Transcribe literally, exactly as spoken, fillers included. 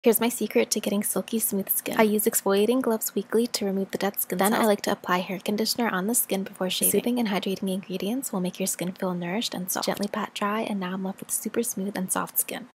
Here's my secret to getting silky smooth skin. I use exfoliating gloves weekly to remove the dead skin cells. Then I like to apply hair conditioner on the skin before shaving. Soothing and hydrating ingredients will make your skin feel nourished and soft. Gently pat dry, and now I'm left with super smooth and soft skin.